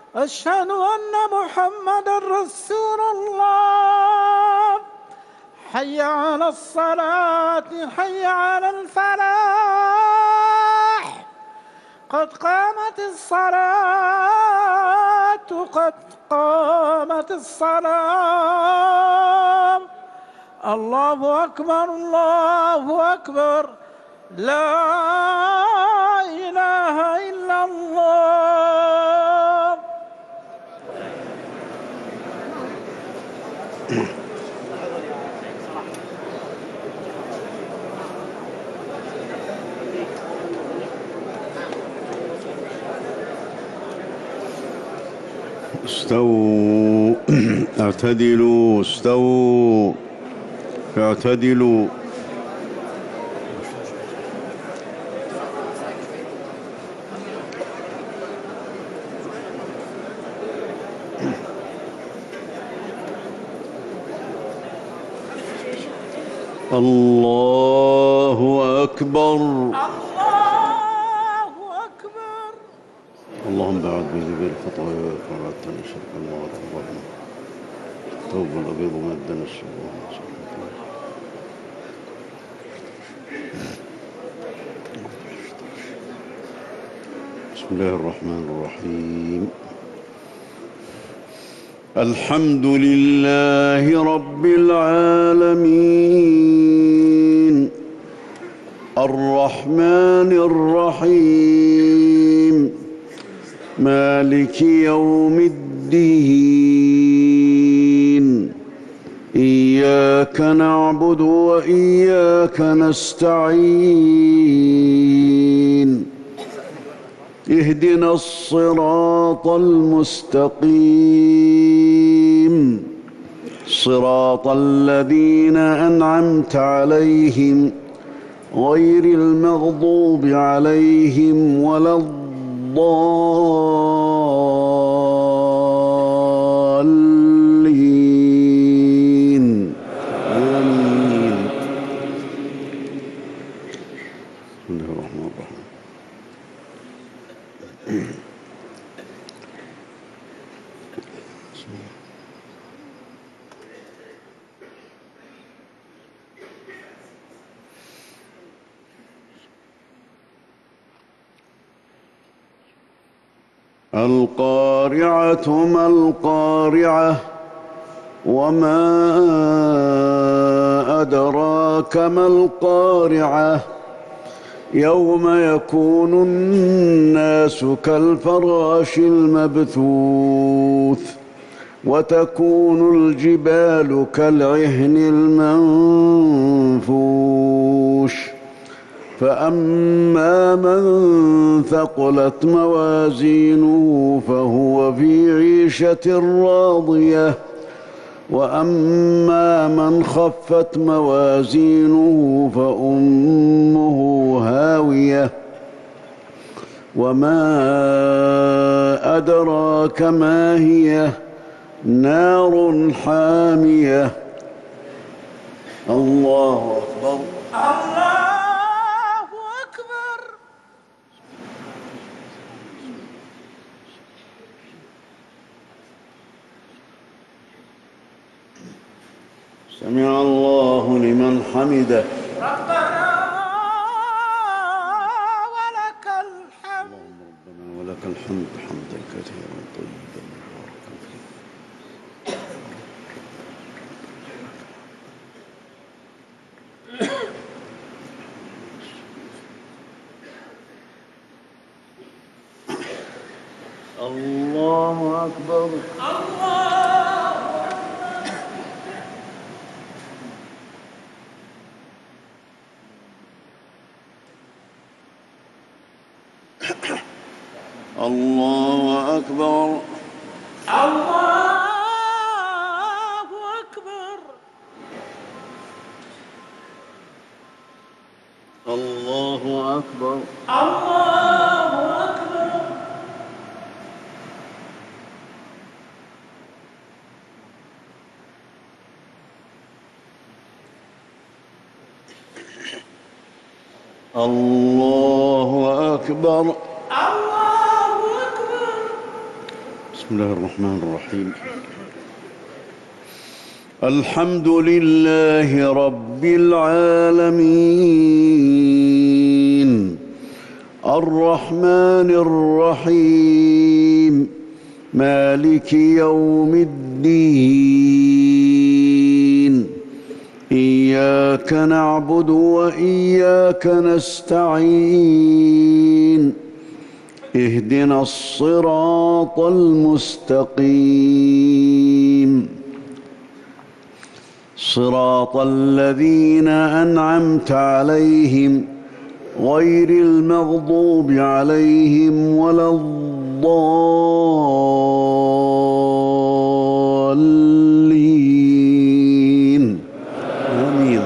أشهد أن محمدًا رسول الله. حي على الصلاة، حي على الفلاح. قد قامت الصلاة، قد قامت الصلاة. الله أكبر، الله أكبر، لا إله إلا الله. استووا اعتدلوا، استووا اعتدلوا. الله أكبر، الله أكبر. اللهم بعد بذي الخطايا ولا تنشر الموت الظلم توب الأبيض من الدنس. بسم الله الرحمن الرحيم. الحمد لله رب العالمين الرحمن الرحيم مالك يوم الدين. إياك نعبد وإياك نستعين. اهدنا الصراط المستقيم صراط الذين أنعمت عليهم غير المغضوب عليهم ولا الضالين. آمين. بسم الله الرحمن الرحيم. القارعة ما القارعة وما أدراك ما القارعة يوم يكون الناس كالفراش المبثوث وتكون الجبال كالعهن المنفوش. فأما من ثقلت موازينه فهو في عيشة راضية وأما من خفت موازينه فأمه هاوية. وما أدراك ما هي نار حامية. الله أكبر. الله أكبر. سمع الله لمن حمده. ربنا ولك الحمد. اللهم ربنا ولك الحمد حمدا كثيرا طيبا مباركا فيه. الله أكبر. الله أكبر. الله أكبر. الله أكبر. الله أكبر. الله أكبر. الله أكبر. بسم الله الرحمن الرحيم. الحمد لله رب العالمين الرحمن الرحيم مالك يوم الدين إياك نعبد وإياك نستعين اهدنا الصراط المستقيم صراط الذين أنعمت عليهم غير المغضوب عليهم ولا الضالين آمين.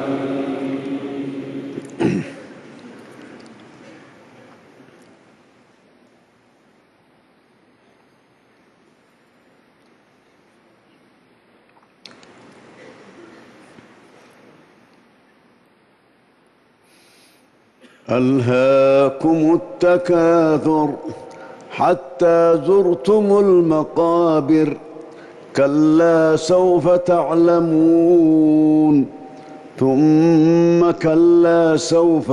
ألهاكم التكاثر حتى زرتم المقابر كلا سوف تعلمون ثم كلا سوف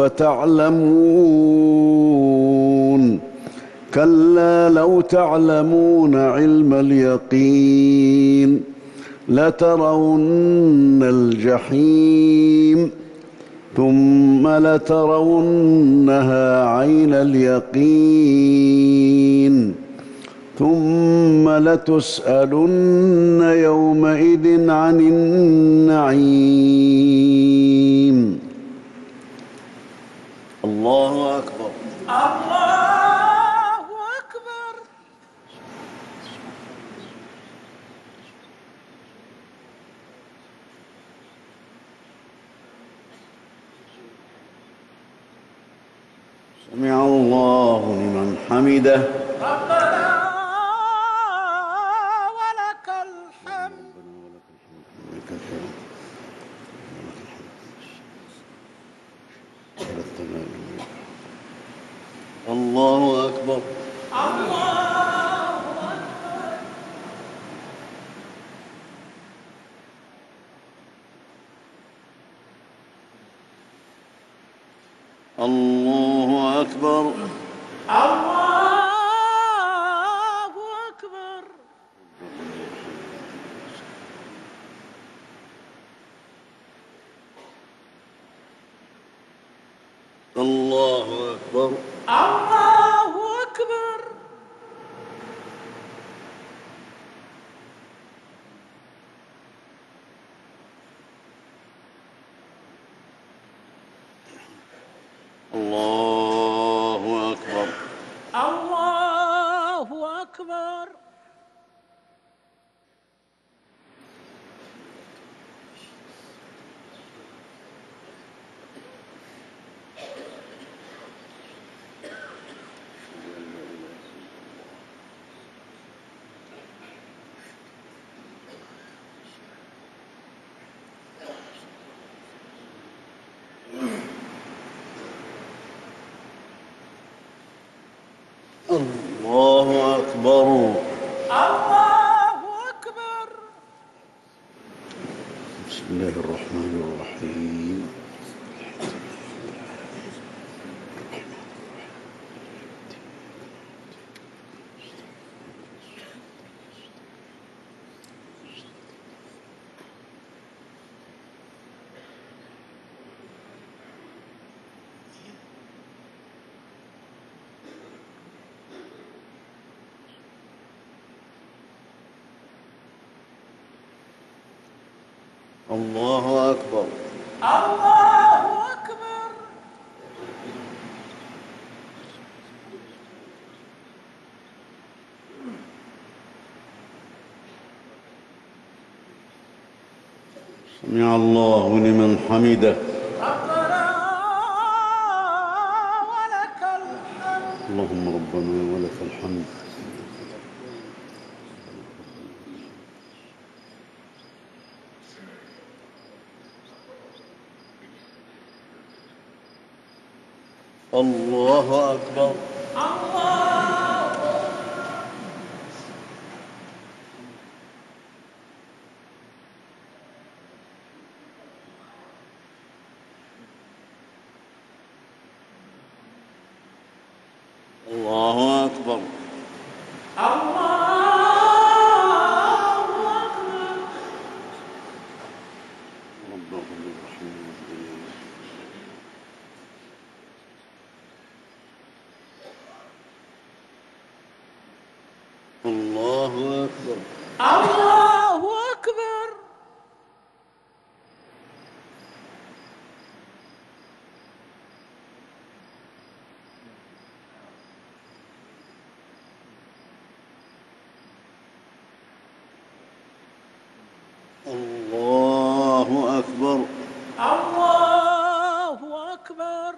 تعلمون كلا لو تعلمون علم اليقين لترون الجحيم ثم لترونها عين اليقين ثم لتسألن يومئذ عن النعيم. الله أكبر. الله أكبر. سمع الله لمن حمده. ربنا ولك الحمد. الله أكبر. الله الله أكبر. الله أكبر. الله أكبر. الله أكبر. الله أكبر. الله أكبر. الله أكبر. الله أكبر. بسم الله الرحمن الرحيم. الله أكبر. الله أكبر. سمع الله لمن حمده. ربنا ولك الحمد. اللهم ربنا ولك الحمد. الله أكبر. الله الله أكبر. الله أكبر. رب اغفر وارحمنا واهدنا. الله أكبر. الله أكبر. الله أكبر. الله أكبر.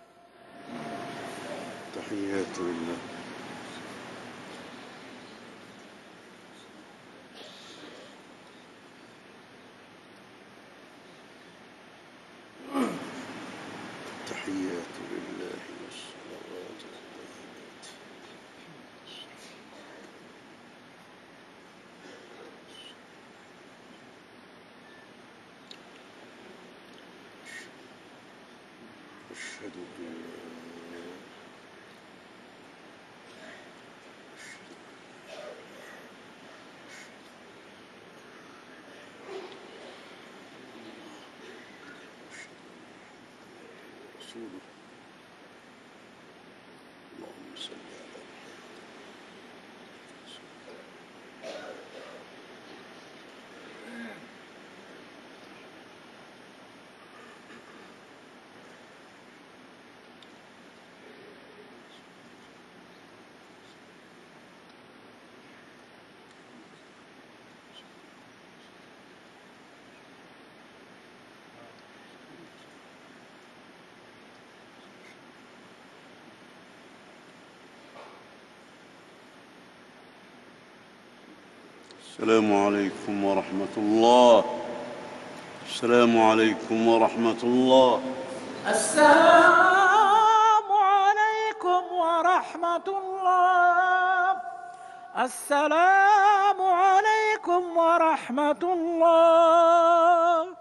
تحيات لله. تحيات لله والصلوات والطيبات. أشهد أن لا رسوله. اللهم صل على السلام عليكم ورحمة الله. السلام عليكم ورحمة الله. السلام عليكم ورحمة الله. السلام عليكم ورحمة الله.